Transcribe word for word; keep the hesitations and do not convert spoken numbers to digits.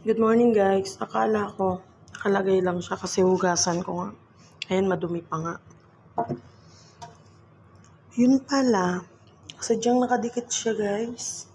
Good morning guys. Akala ko nakalagay lang siya kasi hugasan ko nga. Ayan, madumi pa nga. Yun pala, sadyang nakadikit siya guys.